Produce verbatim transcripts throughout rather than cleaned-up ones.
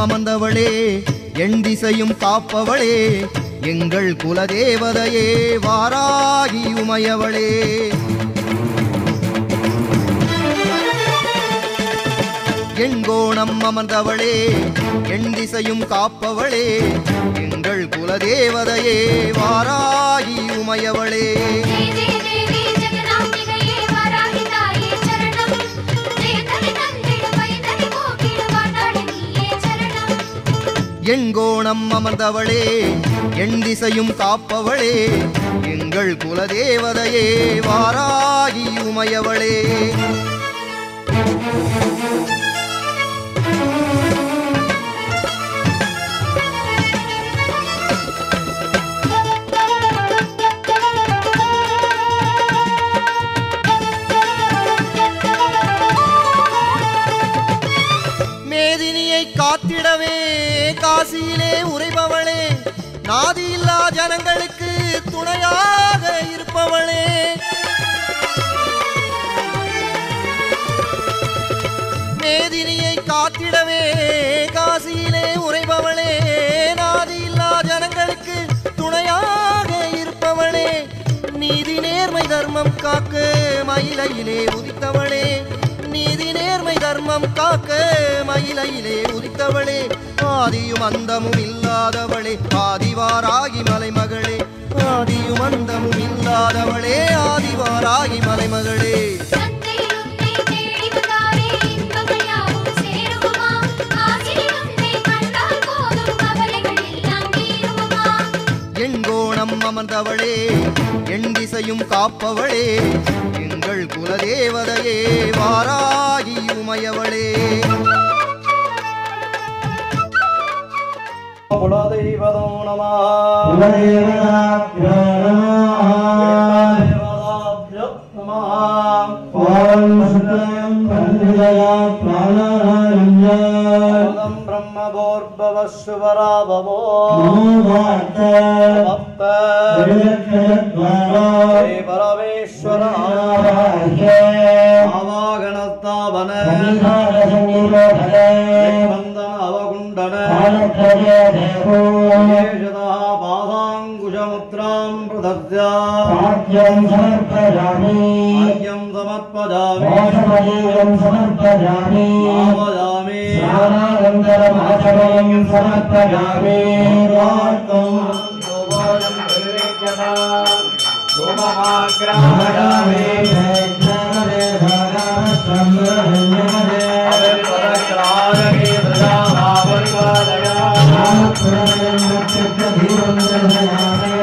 அமர்ந்தவளே எண் திசையும் காப்பவளே எங்கள் குலதேவதையே வாராகி உமையவளே. எண்கோணம் அமர்ந்தவளே எண் திசையும் காப்பவளே எங்கள் குலதேவதையே வாராகி உமையவளே. எண்கோணம் அமர்ந்தவளே எண் திசையும் காப்பவளே எங்கள் குலதேவதையே வாராகி உமையவளே. மேதினியை காத்திடவே காசியிலே உரைபவளே நாதியில்லா ஜனங்களுக்கு துணையாக இருப்பவளே. மேதினியை காத்திடவே காசியிலே உரைபவளே நாதியில்லா ஜனங்களுக்கு துணையாக இருப்பவளே. நீதி நேர்மை தர்மம் காக்க மயிலையிலே உதித்தவளே நீதி நேர்மை தர்மம் காக்க மயிலையிலே உதித்தவளே. ஆதியும் அந்தமும் இல்லாதவளே ஆதிவாராகி மலைமகளே ஆதியும் அந்தமும் இல்லாதவளே ஆதிவாராகி மலைமகளே. எண்கோணம் அமர்ந்தவளே எண் திசையும் காப்பவளே எங்கள் குலதேவதையே வாராகி உமையவளே. குலதெய்வதோ நமः குலதேவதாப்யோ நமः ஓம் சுக்லம் பண்டிதயா பிராணாரஞ்சம் பிரம்மபோர்பவஸ்வராபவோ நமோவார்த்த பக்த விலக்ஷத்வாரோ ஸ்ரீ பரமேஸ்வர ஆவாகனஸ்தாபன பந்தன அவகுண்டன பாதாங்குஷமுத்ராம் பிரதத்யா ஆத்யம் சமர்ப்பயாமி ஆத்யம் சமர்ப்பயாமி ஆசமதீயம் சமர்ப்பயாமி ஆவயாமி ஸ்நானானந்தரம் ஆசமயம் சமர்ப்பயாமி ஆர்த்தம் சோபாயம் பிரதிரேக்யதா சோமமாக்ராமயாமி ஜனதே தாராம சம்ரஹண்யமதே அவரிபரக்ராரகி பிரஜாபாபரிவாதயா ஆத்மனம் நட்சத்திரம் தர்மயாமே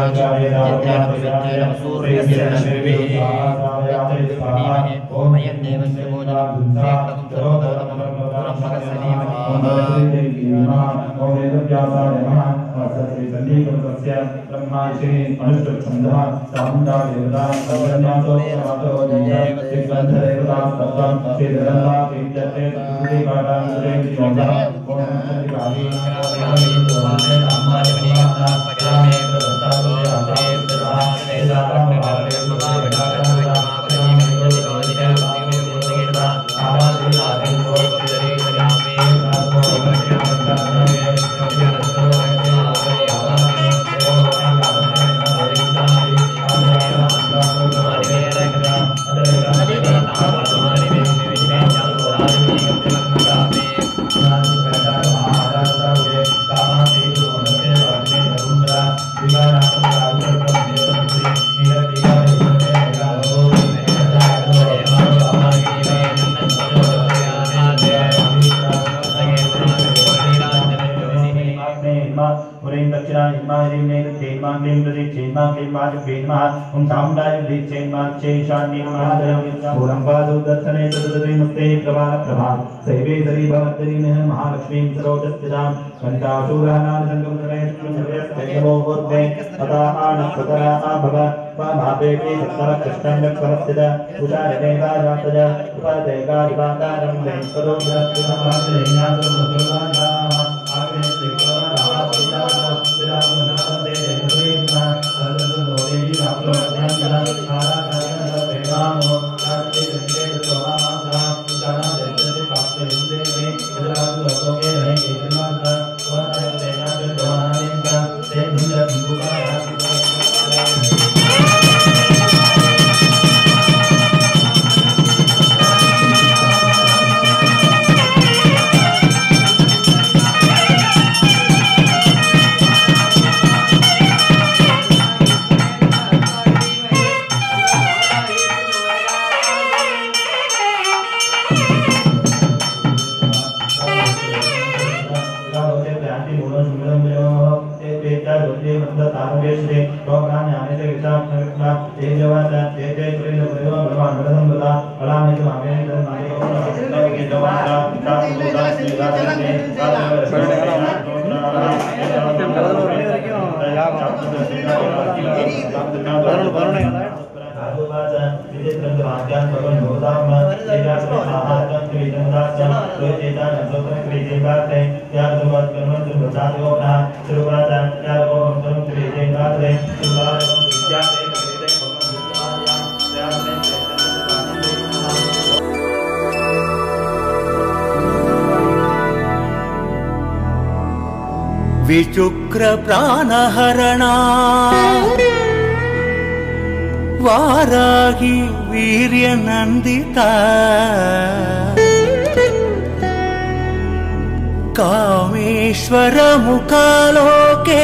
सूर्य विचुक्र प्राणहरणा वाराही वीर्य नंदिता कामेश्वर मुखालोके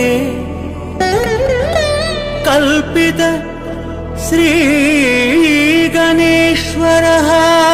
कल्पित श्री गणेश्वरः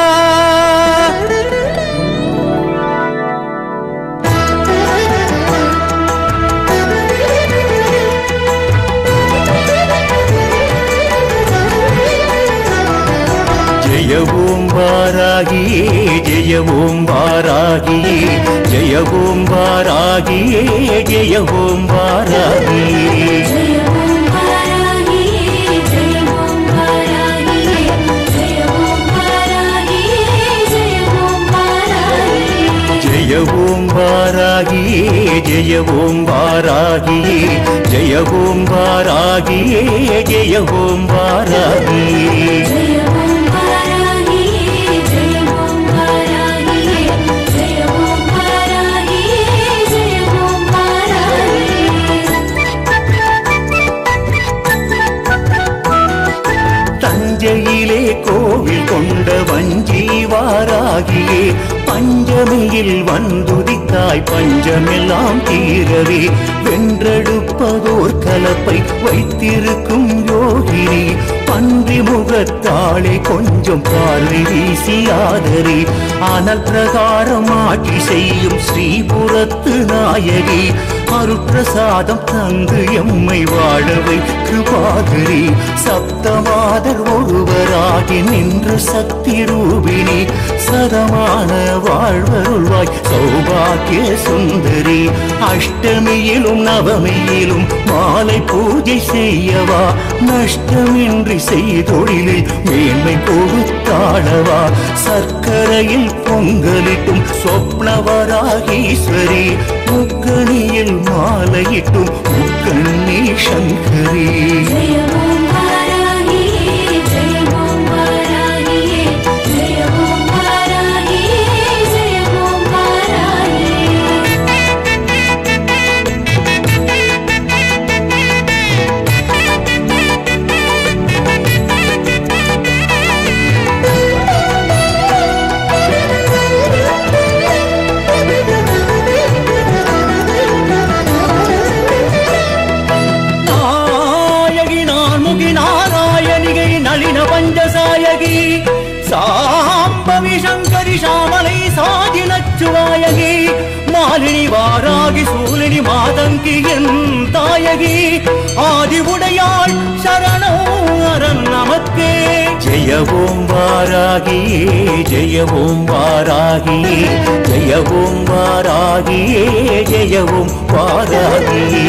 जय ओं वारागिये जय ओं वारागिये जय ओं वारागिये जय ओं वारागिये जय ओं वारागिये जय ओं वारागिये जय ओं वारागिये जय ओं वारागिये जय ओं वारागिये जय ओं वारागिये जय ओं वारागिये जय ओं वारागिये தஞ்சையிலே கோவில் கொண்ட வஞ்சி வாராகியே பஞ்சமியில் வந்துதித்தாய் பஞ்சமெல்லாம் தீரவே வென்றெடுப்பதோர் கலப்பை வைத்திருக்கும் யோகினி பன்றி முகத்தாளே கொஞ்சம் பார்வை வீசி ஆதரி ஆனால் பிரகாரம் ஆட்சி செய்யும் ஸ்ரீபுரத்து நாயகி அருட்பிரசாதம் தந்து எம்மை வாழவை கிருபாகரி சப்தமாதர் ஒருவராகி நின்ற சக்தி ரூபிணி சதமான வாழ்வருள்வாய் சௌபாக்கிய சுந்தரி அஷ்டமியிலும் நவமியிலும் மாலை பூஜை செய்யவா நஷ்டமின்றி செய்தொழிலில் மேன்மை கொடுத்தாளவா சர்க்கரையில் பொங்கலிட்டும் சொப்னவராகீஸ்வரி முக்கணியில் மாலையிட்டும் முக்கண்ணி சங்கரி சாம்பவி சங்கரி சாமலை சாதி நச்சுவாயகி மாலினி வாராகி சூலினி மாதங்கி என் தாயகி ஆதி உடையாள் சரணம் அரண் நமக்கே ஜெய ஓம் வாராகியே ஜெய ஓம் வாராகியே ஜெய ஓம் வாராகியே ஜெய ஓம் வாராகியே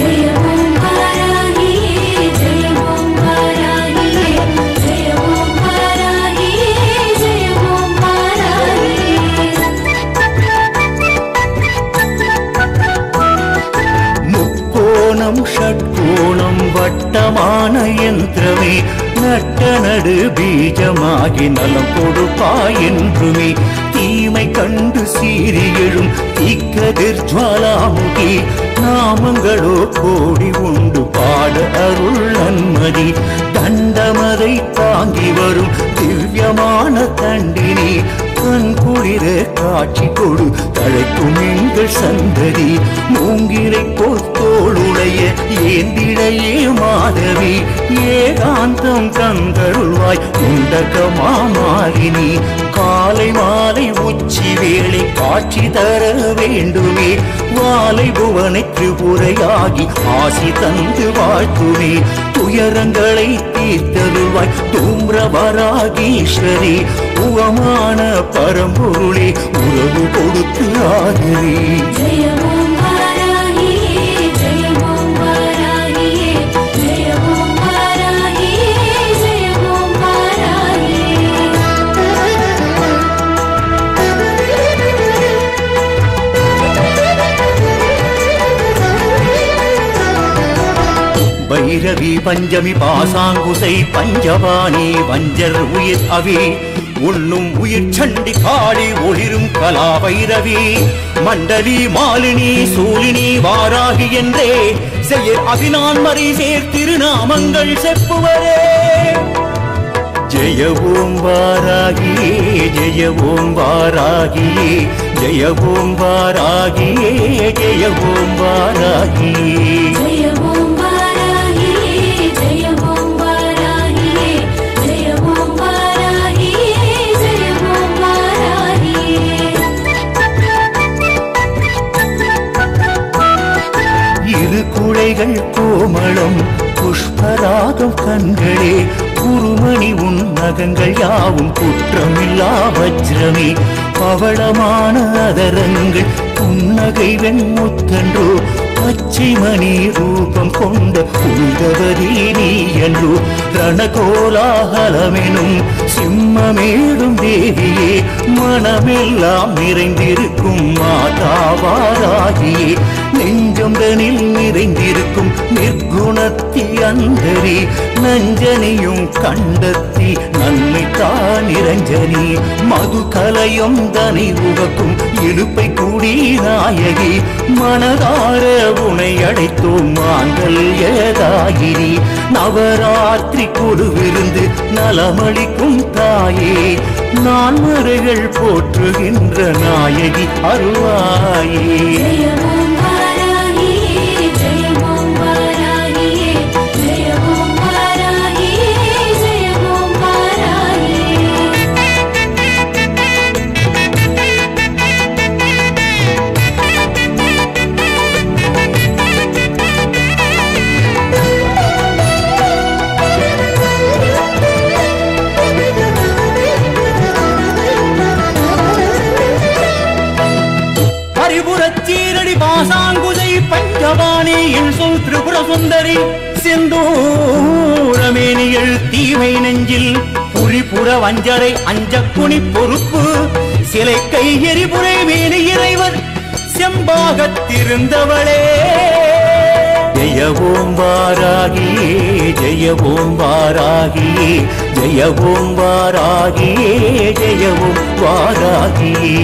ஷட்கோணம் வட்டமான யந்திரமே நட்ட நடு பீஜமாகி நலம் கொடுப்பாய் என்றுமே தீமை கண்டு சீறி எழும் தீக்கதிர் ஜுவாலாமுகி நாமங்களோ கோடி உண்டு பாட அருள் நன்மதி தண்டமதை தாங்கி வரும் திவ்யமான தண்டினி கண் குளிர காட்சி கொடு தழைக்கும் எங்கள் சந்ததி மூங்கிலை போத்தோளுடைய ஏந்திடையே மாதவி ஏகாந்தம் தந்தருள்வாய் உண்டகமாமாலினி காலை மாலை உச்சி வேளை காட்சி தர வேண்டுமே வாலை புவனை திரிபுரையாகி ஆசி தந்து வாழ்த்துமே துயரங்களை தீர்த்தருள்வாய் தூம்ரவராகீஸ்வரி உவமான பரம்பொருளே உறவு கொடுத்து ஆதரி பைரவி பஞ்சமி பாசாங்குசை பஞ்சபாணி வஞ்சர் உயிர் அவி உண்ணும் உயிர் சண்டி காடி ஒளிரும் கலா பைரவி மண்டலி மாலினி சூலினி வாராகி என்றே செயற் அபினான் மறை சேர் திருநாமங்கள் செப்புவரே ஜெய ஓம் வாராகியே ஜெய ஓம் வாராகியே ஜெய ஓம் வாராகியே ஜெய ஓம் வாராகியே குழைகள் கோமளம் புஷ்பராகம் கண்களே குருமணி உன் நகங்கள் யாவும் குற்றமில்லா வஜ்ரமே பவளமான அதரங்கள் புன்னகை வெண்முத்தன்றோ பச்சை மணி ரூபம் கொண்ட புனிதவதி நீ என்றோ ரணகோலாகலமெனும் சிம்மமேடும் தேவியே மனமெல்லாம் நிறைந்திருக்கும் மாதாவாராகியே நெஞ்சொன்றனில் நிறைந்திருக்கும் நிர்குணத்தி அந்தரி நஞ்சனியும் கண்டத்தி நன்மை தான் நிரஞ்சனி மது கலையும் தனி உகக்கும் இழுப்பை கூடி நாயகி மனதார உனை அடைத்தோம் மாங்கல்யதாயினி நவராத்திரி கொடுவிருந்து நலமளிக்கும் தாயே நான்மறைகள் போற்றுகின்ற நாயகி அருள்வாயே பாசாங்குதை பஞ்சவாணி என் சொல் திரிபுர சுந்தரி செந்தூரமேனியல் தீமை நெஞ்சில் புரிபுற வஞ்சரை அஞ்ச குனி பொறுப்பு சிலை கை எரிபுரை மேனி இறைவர் செம்பாகத்திருந்தவளே ஜெய ஓம் வாராகியே ஜெய ஓம் வாராகியே ஜெய ஓம் வாராகியே ஜெய ஓம் வாராகியே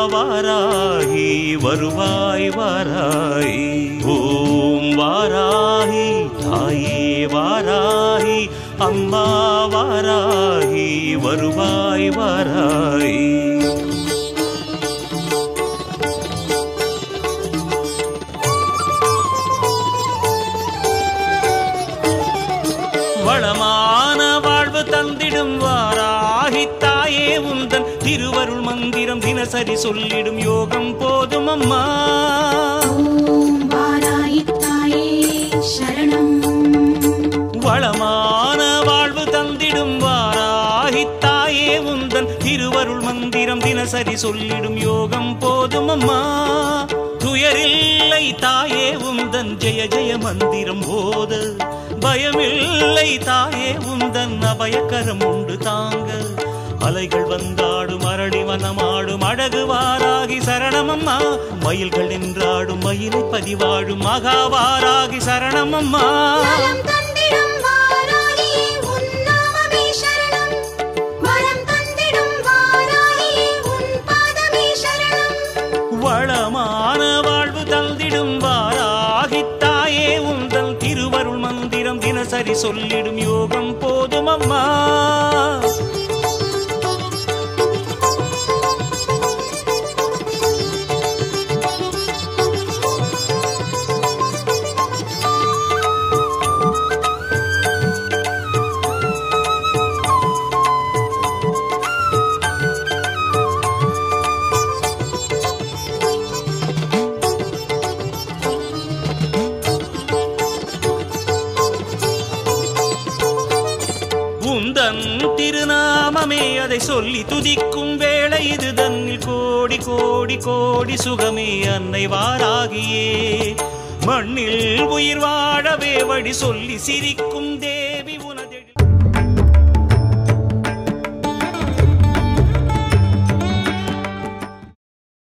வாராகி வருவாய் வாராகி. ஓம் வாராகி தாயே வாராகி அம்மா வாராகி வருவாய் வாராகி. வளமான வாழ்வு தந்திடும் வாராகி தாயே உந்தன் திருவருள் மந்திரம் தினசரி சொல்லிடும் யோகம் போதும் அம்மா. ஓம் வாராகி தாயே சரணம். வளமான வாழ்வு தந்திடும் வாராகி தாயே உந்தன் திருவருள் மந்திரம் தினசரி சொல்லிடும் யோகம் போதும் அம்மா. துயரில்லை தாயே உந்தன் ஜெய ஜெய மந்திரம் போத, பயமில்லை தாயே உந்தன் அபயக்கரம் உண்டு தாங்க. அலைகள் வந்தாடும் அரளி வனமாடும் அழகு வாராகி சரணமம்மா. மயில்கள் நின்றாடும் மயிலை பதிவாடும் மகாவாராகி சரணமம்மா. நலம் தந்திடும் வாராகியே உன் நாமமே சரணம். வரம் தந்திடும் வாராகியே உன் பாதமே சரணம். வளமான வாழ்வு தந்திடும் வாராகி தாயே உந்தன் திருவருள் மந்திரம் தினசரி சொல்லிடும் யோகம் போதும் அம்மா. உந்தன் திருநாமமே அதை சொல்லி துதிக்கும் வேளை இது தன்னில் கோடி கோடி கோடி சுகமே அன்னை வாராகியே. மண்ணில் உயிர் வாழவே வழி சொல்லி சிரிக்கும் தே